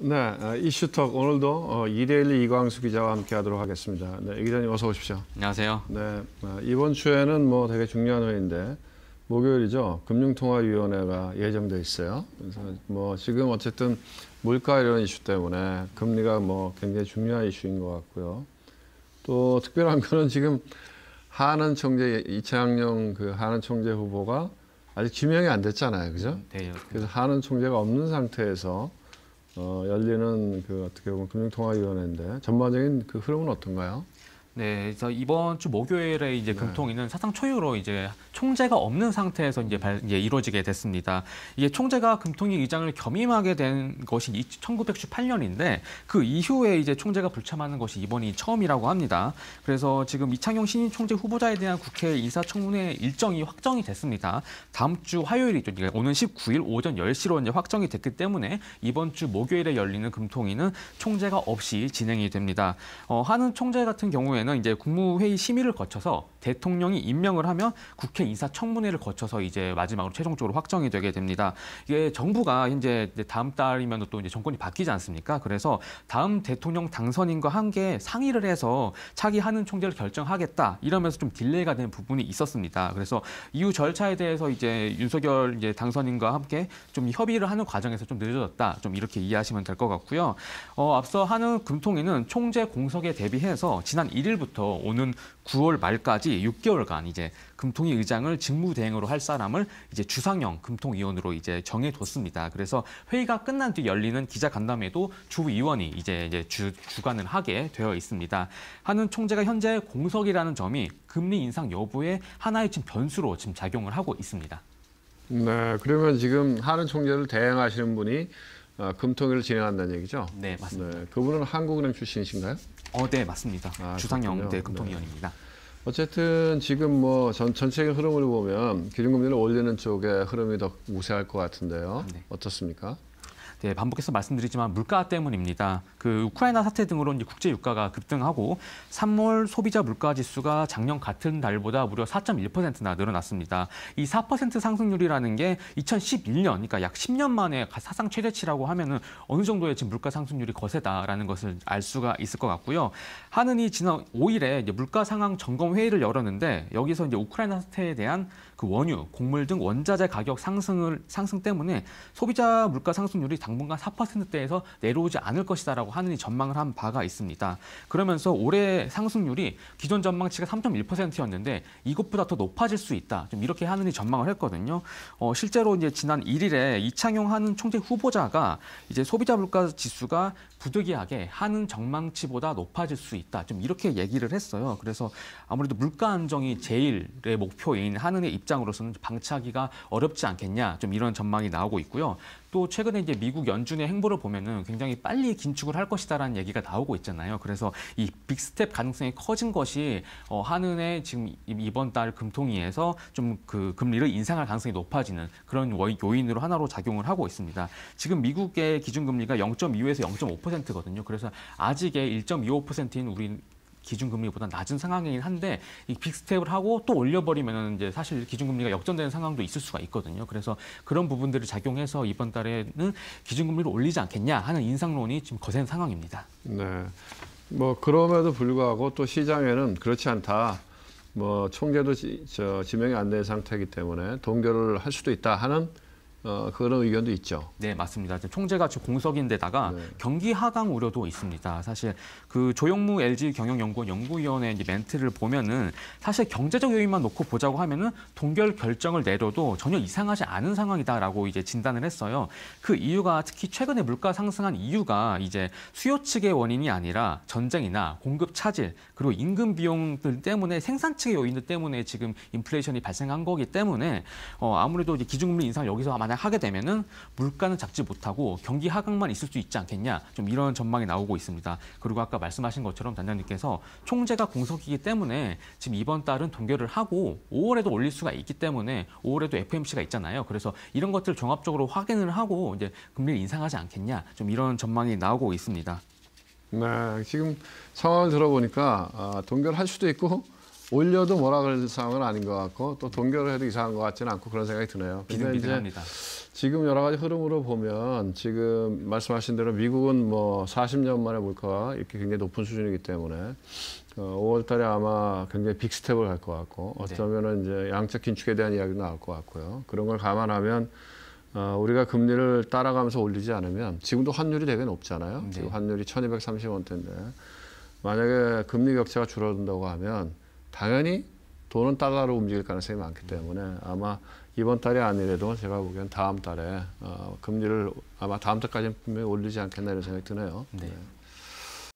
네, 이슈톡 오늘도 이데일리 이광수 기자와 함께하도록 하겠습니다. 네, 이 기자님 어서 오십시오. 안녕하세요. 네, 이번 주에는 뭐 되게 중요한 회의인데 목요일이죠. 금융통화위원회가 예정돼 있어요. 그래서 뭐 지금 어쨌든 물가 이런 이슈 때문에 금리가 뭐 굉장히 중요한 이슈인 것 같고요. 또 특별한 거는 지금 하는 총재 이창용 그 하는 총재 후보가 아직 지명이 안 됐잖아요, 그죠? 네. 그래서 하는 총재가 없는 상태에서 열리는 그 어떻게 보면 금융통화위원회인데 전반적인 그 흐름은 어떤가요? 네, 그래서 이번 주 목요일에 이제 금통위는 사상 초유로 이제 총재가 없는 상태에서 이제 이루어지게 됐습니다. 이게 총재가 금통위 의장을 겸임하게 된 것이 1998년인데 그 이후에 이제 총재가 불참하는 것이 이번이 처음이라고 합니다. 그래서 지금 이창용 신임 총재 후보자에 대한 국회 인사청문회 일정이 확정이 됐습니다. 다음 주 화요일이죠. 오는 19일 오전 10시로 이제 확정이 됐기 때문에 이번 주 목요일에 열리는 금통위는 총재가 없이 진행이 됩니다. 하는 총재 같은 경우에는 이제 국무회의 심의를 거쳐서 대통령이 임명을 하면 국회 인사청문회를 거쳐서 이제 마지막으로 최종적으로 확정이 되게 됩니다. 이게 정부가 현재 다음 달이면 또 이제 정권이 바뀌지 않습니까? 그래서 다음 대통령 당선인과 함께 상의를 해서 차기 하는 총재를 결정하겠다 이러면서 좀 딜레이가 된 부분이 있었습니다. 그래서 이후 절차에 대해서 이제 윤석열 이제 당선인과 함께 좀 협의를 하는 과정에서 좀 늦어졌다. 좀 이렇게 이해하시면 될 것 같고요. 앞서 하는 금통위는 총재 공석에 대비해서 지난 1일부터 오는 9월 말까지 6개월간 이제 금통위 의장을 직무대행으로 할 사람을 이제 주상영 금통위원으로 이제 정해뒀습니다. 그래서 회의가 끝난 뒤 열리는 기자간담회도 주의원이 이제 주관을 하게 되어 있습니다. 하는 총재가 현재 공석이라는 점이 금리 인상 여부에 하나의 지금 변수로 지금 작용을 하고 있습니다. 네, 그러면 지금 하는 총재를 대행하시는 분이 금통위를 진행한다는 얘기죠? 네, 맞습니다. 네, 그분은 한국은행 출신이신가요? 네, 맞습니다. 주상영 금통위원입니다. 네. 어쨌든 지금 뭐 전체적인 흐름을 보면 기준금리를 올리는 쪽의 흐름이 더 우세할 것 같은데요. 네. 어떻습니까? 네, 반복해서 말씀드리지만 물가 때문입니다. 그 우크라이나 사태 등으로 이제 국제 유가가 급등하고 3월 소비자 물가 지수가 작년 같은 달보다 무려 4.1%나 늘어났습니다. 이 4% 상승률이라는 게 2011년, 그러니까 약 10년 만에 사상 최대치라고 하면은 어느 정도의 지금 물가 상승률이 거세다라는 것을 알 수가 있을 것 같고요. 하는이 지난 5일에 이제 물가 상황 점검 회의를 열었는데 여기서 이제 우크라이나 사태에 대한 그 원유, 곡물 등 원자재 가격 상승 때문에 소비자 물가 상승률이 당분간 4%대에서 내려오지 않을 것이다라고 하느니 전망을 한 바가 있습니다. 그러면서 올해 상승률이 기존 전망치가 3.1%였는데 이것보다 더 높아질 수 있다. 좀 이렇게 하느니 전망을 했거든요. 실제로 이제 지난 1일에 이창용 하는 총재 후보자가 이제 소비자 물가 지수가 부득이하게 하는 전망치보다 높아질 수 있다. 좀 이렇게 얘기를 했어요. 그래서 아무래도 물가 안정이 제일의 목표인 하는의 입장으로서는 방치하기가 어렵지 않겠냐. 좀 이런 전망이 나오고 있고요. 또 최근에 이제 미국 연준의 행보를 보면은 굉장히 빨리 긴축을 할 것이다라는 얘기가 나오고 있잖아요. 그래서 이 빅스텝 가능성이 커진 것이 한은의 지금 이번 달 금통위에서 좀 그 금리를 인상할 가능성이 높아지는 그런 요인으로 하나로 작용을 하고 있습니다. 지금 미국의 기준금리가 0.25에서 0.5%거든요. 그래서 아직의 1.25%인 우리 기준금리보다 낮은 상황이긴 한데 이 빅스텝을 하고 또 올려버리면 이제 사실 기준금리가 역전되는 상황도 있을 수가 있거든요. 그래서 그런 부분들을 작용해서 이번 달에는 기준금리를 올리지 않겠냐 하는 인상론이 지금 거센 상황입니다. 네, 뭐 그럼에도 불구하고 또 시장에는 그렇지 않다. 뭐 총재도 지명이 안 된 상태이기 때문에 동결을 할 수도 있다 하는 그런 의견도 있죠. 네, 맞습니다. 총재가 지금 공석인데다가 네. 경기 하강 우려도 있습니다. 사실 그 조영무 LG 경영연구원 연구위원회 이제 멘트를 보면은 사실 경제적 요인만 놓고 보자고 하면은 동결 결정을 내려도 전혀 이상하지 않은 상황이다라고 이제 진단을 했어요. 그 이유가 특히 최근에 물가 상승한 이유가 이제 수요 측의 원인이 아니라 전쟁이나 공급 차질 그리고 임금 비용들 때문에 생산 측의 요인들 때문에 지금 인플레이션이 발생한 거기 때문에 아무래도 이제 기준금리 인상을 여기서 만약 하게 되면은 물가는 잡지 못하고 경기 하강만 있을 수 있지 않겠냐 좀 이런 전망이 나오고 있습니다. 그리고 아까 말씀하신 것처럼 단장님께서 총재가 공석이기 때문에 지금 이번 달은 동결을 하고 5월에도 올릴 수가 있기 때문에 5월에도 FOMC가 있잖아요. 그래서 이런 것들을 종합적으로 확인을 하고 이제 금리를 인상하지 않겠냐 좀 이런 전망이 나오고 있습니다. 네, 지금 상황을 들어보니까 동결할 수도 있고 올려도 뭐라 그럴 상황은 아닌 것 같고 또 동결을 해도 이상한 것 같지는 않고 그런 생각이 드네요. 근데 이제 비등비등합니다. 지금 여러 가지 흐름으로 보면 지금 말씀하신 대로 미국은 뭐 40년 만에 물가가 이렇게 굉장히 높은 수준이기 때문에 5월 달에 아마 굉장히 빅스텝을 갈 것 같고 어쩌면은 이제 양적 긴축에 대한 이야기도 나올 것 같고요. 그런 걸 감안하면 우리가 금리를 따라가면서 올리지 않으면 지금도 환율이 되게 높잖아요. 지금 환율이 1230원대인데 만약에 금리 격차가 줄어든다고 하면 당연히 돈은 달러로 움직일 가능성이 많기 때문에 아마 이번 달이 아니래도 제가 보기엔 다음 달에 금리를 아마 다음 달까지는 분명히 올리지 않겠나 이런 생각이 드네요. 네.